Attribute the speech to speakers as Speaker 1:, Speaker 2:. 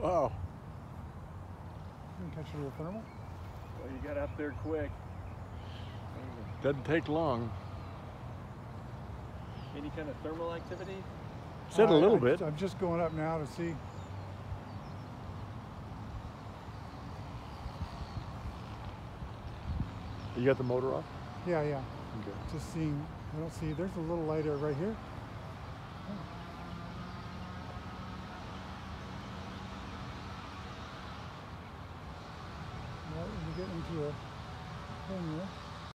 Speaker 1: Wow.
Speaker 2: You can catch a little thermal.
Speaker 3: Well, you got up there quick.
Speaker 1: Doesn't take long.
Speaker 3: Any kind of thermal activity?
Speaker 1: Said a little bit.
Speaker 2: I'm just going up now to see.
Speaker 1: You got the motor off?
Speaker 2: Yeah, yeah.
Speaker 1: Okay.
Speaker 2: Just seeing. I don't see. There's a little light right here.